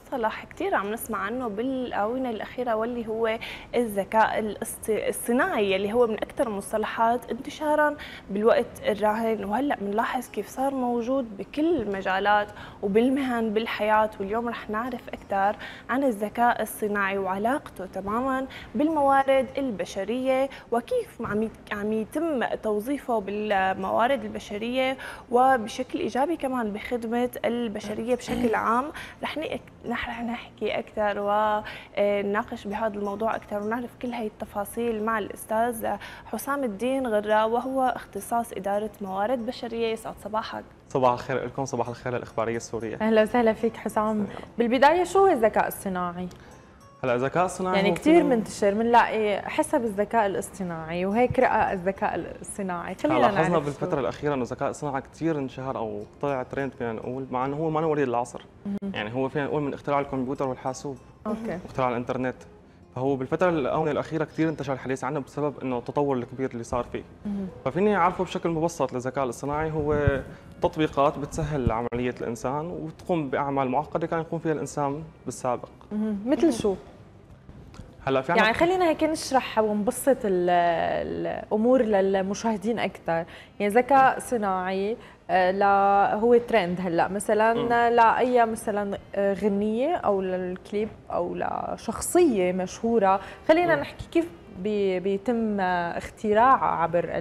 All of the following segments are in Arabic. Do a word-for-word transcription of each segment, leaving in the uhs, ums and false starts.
مصطلح كثير عم نسمع عنه بالآونة الأخيرة واللي هو الذكاء الاصطناعي، اللي هو من أكثر المصطلحات انتشارا بالوقت الراهن، وهلا بنلاحظ كيف صار موجود بكل المجالات وبالمهن بالحياة. واليوم رح نعرف أكثر عن الذكاء الصناعي وعلاقته تماما بالموارد البشرية، وكيف عم عم يتم توظيفه بالموارد البشرية وبشكل إيجابي كمان بخدمة البشرية بشكل عام. رح رح نحكي أكثر ونناقش بهذا الموضوع أكثر ونعرف كل هاي التفاصيل مع الأستاذ حسام الدين غرة، وهو اختصاص إدارة موارد بشرية. يسعد صباحك. صباح الخير لكم، صباح الخير للإخبارية السورية. أهلا وسهلا فيك حسام. بالبداية شو هو الذكاء الصناعي؟ هلا الذكاء الصناعي يعني كثير منتشر، بنلاقي حسب الذكاء الاصطناعي وهيك رأى الذكاء الصناعي. خلينا نعرف. لاحظنا بالفترة الأخيرة إنه الذكاء الصناعي كثير انشهر أو طلع ترند فينا نقول، مع إنه هو ما وليد العصر. يعني هو فينا نقول من اختراع الكمبيوتر والحاسوب. اوكي. واختراع الإنترنت. فهو بالفترة الآونة الأخيرة كثير انتشر الحديث عنه بسبب إنه التطور الكبير اللي صار فيه. ففيني أعرفه بشكل مبسط للذكاء الاصطناعي هو تطبيقات بتسهل عملية الإنسان وبتقوم بأعمال معقدة كان يقوم فيها الإنسان بالسابق. مثل شو؟ هلا في يعني خلينا هيك نشرح ونبسط الامور للمشاهدين اكثر. يعني ذكاء صناعي لا هو ترند هلا مثلا لاي مثلا غنيه او للكليب او لشخصيه مشهوره، خلينا م. نحكي كيف بي بيتم اختراعها عبر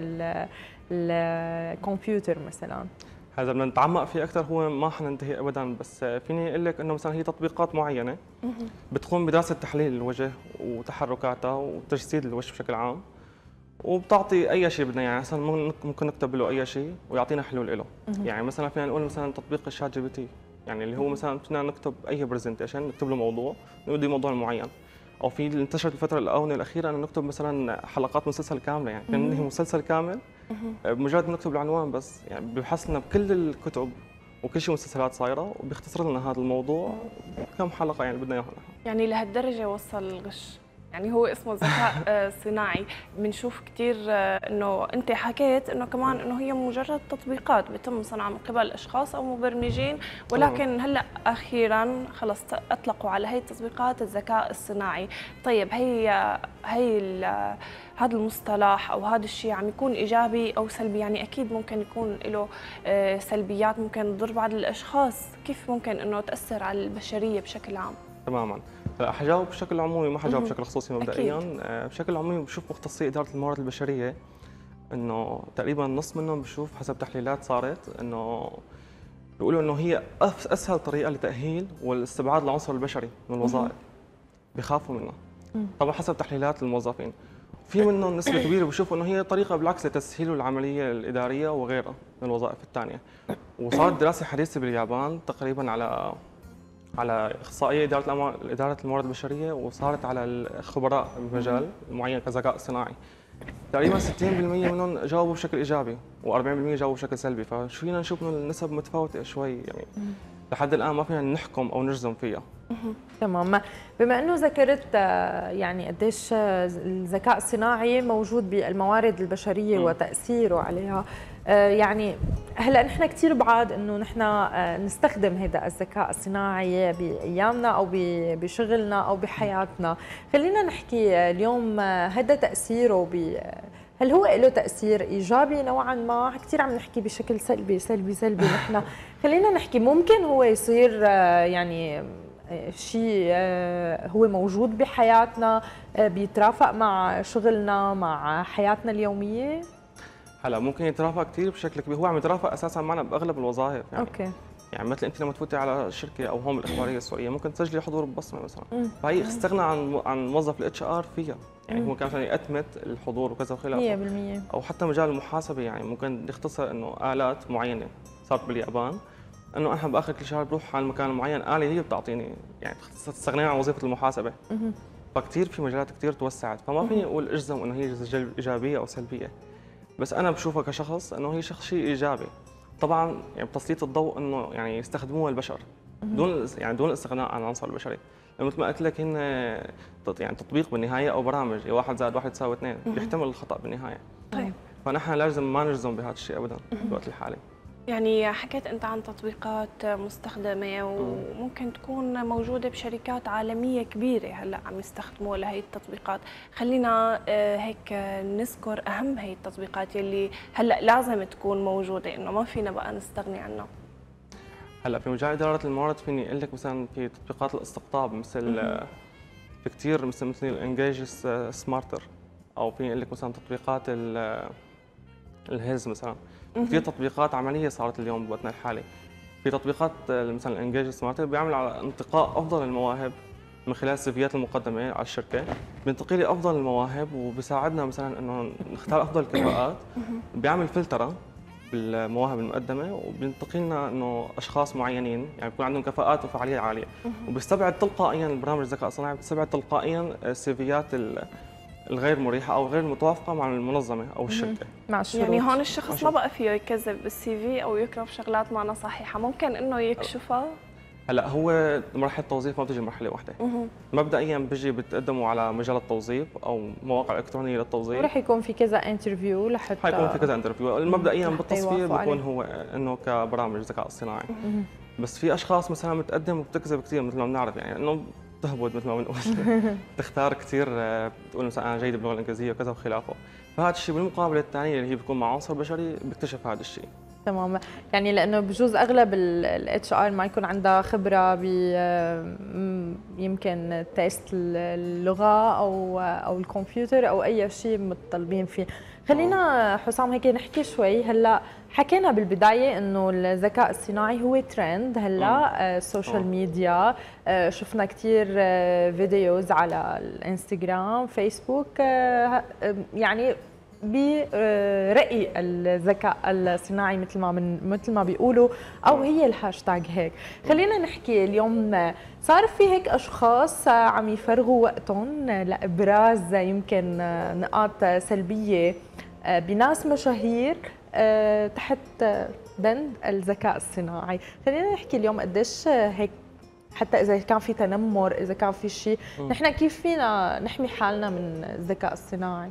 الكمبيوتر مثلا. هذا بدنا نتعمق فيه اكثر، هو ما حننتهي ابدا، بس فيني اقول لك انه مثلا هي تطبيقات معينه بتقوم بدراسه تحليل الوجه وتحركاتها وتجسيد الوجه بشكل عام، وبتعطي اي شيء بدنا. يعني مثلا ممكن نكتب له اي شيء ويعطينا حلول له. يعني مثلا فينا نقول مثلا تطبيق الشات جي بي تي، يعني اللي هو مثلا فينا نكتب اي برزنتيشن، نكتب له موضوع نودي موضوع معين، او في اللي انتشرت الفتره الاونه الاخيره انه نكتب مثلا حلقات مسلسل كامله. يعني كان ننهي مسلسل كامل بمجرد ما نكتب العنوان بس، يعني بيبحث لنا بكل الكتب وكل شيء مسلسلات صايره وبيختصر لنا هذا الموضوع كم حلقه يعني بدنا اياها. يعني لهالدرجه وصل الغش. يعني هو اسمه ذكاء صناعي. بنشوف كثير انه انت حكيت انه كمان انه هي مجرد تطبيقات بيتم صنعها من قبل اشخاص او مبرمجين، ولكن هلا اخيرا خلص اطلقوا على هي التطبيقات الذكاء الصناعي. طيب هي هي هذا المصطلح او هذا الشيء عم يكون ايجابي او سلبي؟ يعني اكيد ممكن يكون له سلبيات ممكن تضر بعض الاشخاص، كيف ممكن انه تاثر على البشريه بشكل عام؟ تماما. هلا حجاوب بشكل عمومي، ما حجاوب بشكل خصوصي مبدئيا. بشكل عمومي بشوف مختصي اداره الموارد البشريه انه تقريبا نص منهم بشوف حسب تحليلات صارت انه بيقولوا انه هي اسهل طريقه لتاهيل والاستبعاد العنصر البشري من الوظائف. بيخافوا منها. طبعا حسب تحليلات الموظفين. في منهم نسبه كبيره بشوفوا انه هي طريقه بالعكس لتسهيل العمليه الاداريه وغيرها من الوظائف الثانيه. وصارت دراسه حديثه باليابان تقريبا على على اخصائيه اداره اداره الموارد البشريه، وصارت على الخبراء بمجال معين كذكاء صناعي. تقريبا ستين بالمئة منهم جاوبوا بشكل ايجابي وأربعين بالمئة جاوبوا بشكل سلبي، فشو فينا نشوف انه النسب متفاوته شوي. يعني لحد الان ما فينا نحكم او نجزم فيها. تمام. بما انه ذكرت يعني قديش الذكاء الصناعي موجود بالموارد البشريه وتاثيره عليها، يعني هلا نحن كثير بعاد انه نحن نستخدم هذا الذكاء الصناعي بايامنا او بشغلنا او بحياتنا. خلينا نحكي اليوم هذا تاثيره ب هل هو له تاثير ايجابي نوعا ما؟ كثير عم نحكي بشكل سلبي سلبي سلبي نحن. خلينا نحكي ممكن هو يصير يعني شيء هو موجود بحياتنا بيترافق مع شغلنا مع حياتنا اليوميه؟ هلا ممكن يترافق كثير بشكل كبير، هو عم يترافق اساسا معنا باغلب الوظائف. يعني اوكي. يعني مثل انت لما تفوتي على شركه او هون الاخباريه السوريه ممكن تسجلي حضور ببصمه مثلا، فهي استغنى عن عن موظف الاتش ار فيها. يعني هو كان عشان يأتمت الحضور وكذا وخلافه مية بالمية. او حتى مجال المحاسبه يعني ممكن يختصر انه الات معينه صارت باليابان انه انا باخر كل شهر بروح على المكان المعين، آلة هي بتعطيني يعني تستغني عن وظيفه المحاسبه. فكتير في مجالات كثير توسعت، فما فيني اقول اجزم انه هي ايجابيه او سلبيه. بس انا بشوفها كشخص انه هي شخص شيء ايجابي. طبعا يعني بتسليط الضوء انه يعني يستخدموها البشر دون يعني دون الاستغناء عن العنصر البشري. مثل ما قلت لك هن يعني تطبيق بالنهايه او برامج واحد زائد واحد يساوي اثنين، بيحتمل الخطا بالنهايه. طيب فنحن لازم ما نجزم بهذا الشيء ابدا بالوقت الحالي. يعني حكيت أنت عن تطبيقات مستخدمة وممكن تكون موجودة بشركات عالمية كبيرة هلأ عم يستخدموا لهي التطبيقات. خلينا هيك نذكر أهم هي التطبيقات يلي هلأ لازم تكون موجودة، إنه ما فينا بقى نستغني عنها. هلا في مجال إدارة الموارد فيني أقول لك مثلا في تطبيقات الاستقطاب مثل في كثير مثل مثل الانجيج سمارتر، أو فيني أقول لك مثلا تطبيقات الهيز مثلا. في تطبيقات عمليه صارت اليوم بوقتنا الحالي. في تطبيقات مثلا الانجيج سمارت بيعمل على انتقاء افضل المواهب من خلال السيفيات المقدمه على الشركه، بينتقي لي افضل المواهب وبيساعدنا مثلا انه نختار افضل الكفاءات، بيعمل فلتره بالمواهب المقدمه وبينتقي لنا انه اشخاص معينين يعني بيكون عندهم كفاءات وفعاليه عاليه، وبيستبعد تلقائيا البرامج الذكاء الصناعي بتستبعد تلقائيا السيفيات الغير مريحه او غير متوافقه مع المنظمه او الشركه. مع الشروط. يعني هون الشخص ما بقى فيه يكذب بالسي في او يكتب شغلات ما صحيحه، ممكن انه يكشفها. هلا هو مرحله التوظيف ما بتجي مرحله واحده. مبدئيا بيجي بتقدموا على مجال التوظيف او مواقع الكترونيه للتوظيف، ورح يكون في كذا انترفيو لحتى حيكون في كذا انترفيو. مبدئيا بالتصفيه بيكون هو انه كبرامج ذكاء اصطناعي. بس في اشخاص مثلا بتقدم وبتكذب كثير مثل ما بنعرف، يعني انه تهبط مثل ما بنقول تختار كثير، بتقول مثلا انا جيد باللغه الانجليزيه وكذا وخلافه، فهذا الشيء بالمقابله الثانيه اللي هي بيكون مع عنصر بشري بيكتشف هذا الشيء. تماما، يعني لانه بجوز اغلب الاتش ار ما يكون عندها خبره ب يمكن تيست اللغه او او الكمبيوتر او اي شيء متطلبين فيه. خلينا حسام هيك نحكي شوي. هلا حكينا بالبدايه انه الذكاء الصناعي هو ترند هلا، السوشيال ميديا شفنا كثير فيديوز على الانستغرام فيسبوك يعني برأي الذكاء الصناعي مثل ما من مثل ما بيقولوا، او هي الهاشتاج هيك. خلينا نحكي اليوم صار في هيك اشخاص عم يفرغوا وقتهم لابراز يمكن نقاط سلبيه بناس مشاهير تحت بند الذكاء الصناعي. خلينا نحكي اليوم قديش هيك حتى اذا كان في تنمر، اذا كان في شيء، نحن كيف فينا نحمي حالنا من الذكاء الصناعي؟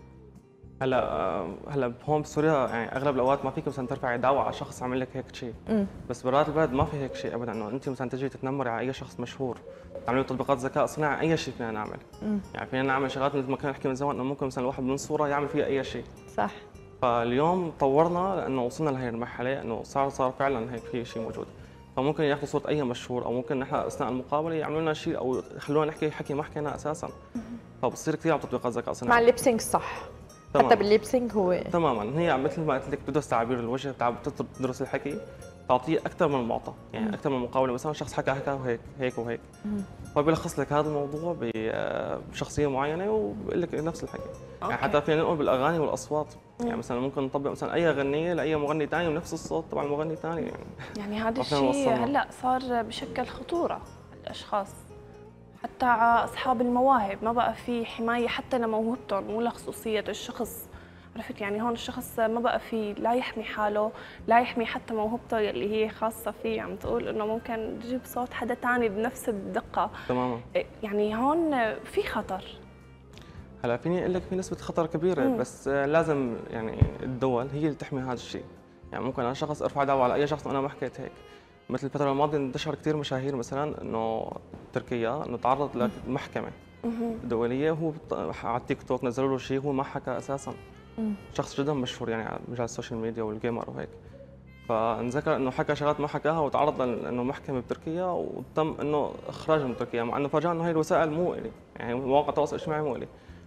هلا هلا هون بسوريا يعني اغلب الاوقات ما فيك مثلا ترفعي دعوى على شخص عمل لك هيك شيء، بس برات البلد ما في هيك شيء ابدا، انه انت مثلا تجي تتنمري على اي شخص مشهور، تعملي تطبيقات ذكاء صناعي اي شيء فينا نعمل. مم. يعني فينا نعمل شغلات مثل ما كنا نحكي من زمان، انه ممكن مثلا الواحد من صوره يعمل فيها اي شيء. صح. فاليوم طورنا لانه وصلنا لهي المرحله انه صار صار فعلا هيك في شيء موجود، فممكن ياخذوا صوره اي مشهور، او ممكن نحن اثناء المقابله يعملوا لنا شيء او يخلونا نحكي حكي ما حكينا اساسا. فبصير كثير على تطبيقات ذكاء صناعي. مع الليبسينج صح. تمام. حتى بالليبسينج هو تماما هي مثل ما قلت لك بتدرس تعابير الوجه، بتدرس الحكي، تعطيه اكثر من المعطى، يعني اكثر من مقابله، مثلا شخص حكى حكى وهيك هيك وهيك، فبيلخص لك هذا الموضوع بشخصيه معينه وبقول لك نفس الحكي. يعني حتى فينا نقول بالاغاني والاصوات، يعني مثلا ممكن نطبق مثلا اي غنيه لاي مغني ثاني ونفس الصوت تبع المغني الثاني. يعني يعني هذا الشيء هلا صار بشكل خطوره الاشخاص، حتى على اصحاب المواهب ما بقى في حمايه حتى لموهبتهم مو لخصوصيه الشخص. عرفت يعني هون الشخص ما بقى في لا يحمي حاله لا يحمي حتى موهبته اللي هي خاصه فيه، عم تقول انه ممكن تجيب صوت حدا ثاني بنفس الدقه. تماما. يعني هون في خطر. هلا فيني اقول لك في نسبه خطر كبيره، مم. بس لازم يعني الدول هي اللي تحمي هذا الشيء. يعني ممكن انا شخص ارفع دعوه على اي شخص وانا ما حكيت هيك. مثل الفتره الماضيه انتشر كثير مشاهير مثلا انه تركيا انه تعرض لمحكمه دوليه وهو على التيك توك نزلوا له شيء هو ما حكى اساسا. مم. شخص جدا مشهور يعني على مجال السوشيال ميديا والجيمر وهيك، فنذكر انه حكى شغلات ما حكاها وتعرض لانه محكمه بتركيا وتم انه اخراجه من تركيا، مع انه فرجانا انه هي الوسائل مو الي، يعني مواقع التواصل الاجتماعي مو الي.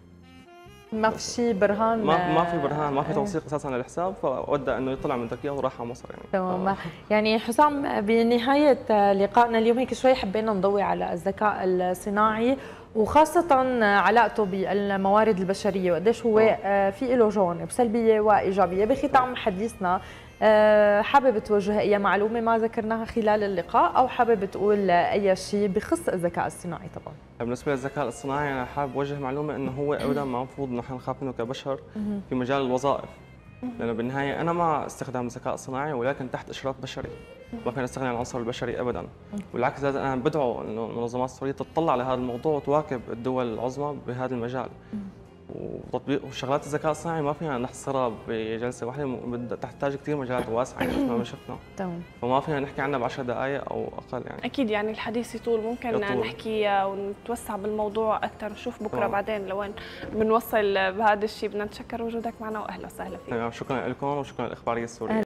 ما في شيء برهان، ما ما في برهان، ما في توثيق اساسا للحساب، فودى انه يطلع من تركيا وراح على مصر. يعني تمام. يعني حسام بنهايه لقائنا اليوم هيك شوي حبينا نضوي على الذكاء الصناعي وخاصة علاقته بالموارد البشرية وقديش هو في له جوانب سلبية وإيجابية. بختام حديثنا حابب توجه أي معلومة ما ذكرناها خلال اللقاء أو حابب تقول أي شيء بخص الذكاء الصناعي؟ طبعا بالنسبة للذكاء الصناعي أنا حابب أوجه معلومة إنه هو أبدا ما المفروض نحن نخاف منه كبشر في مجال الوظائف، لأنه بالنهاية أنا مع استخدام الذكاء الصناعي ولكن تحت إشراف بشري، ما فينا نستغني عن العنصر البشري ابدا. بالعكس انا بدعو انه المنظمات السوريه تطلع على هذا الموضوع وتواكب الدول العظمى بهذا المجال. وتطبيق وشغلات الذكاء الصناعي ما فينا نحصرها بجلسه واحده، بدها تحتاج كثير مجالات واسعه يعني مثل ما شفنا. تمام. فما فينا نحكي عنها بعشر دقائق او اقل يعني. اكيد يعني الحديث يطول، ممكن يطول. نحكي ونتوسع بالموضوع اكثر، نشوف بكره طبعا. بعدين لوين بنوصل بهذا الشيء. بدنا نتشكر وجودك معنا واهلا وسهلا فيك. تمام، شكرا لكم وشكرا للاخباريه السوريه.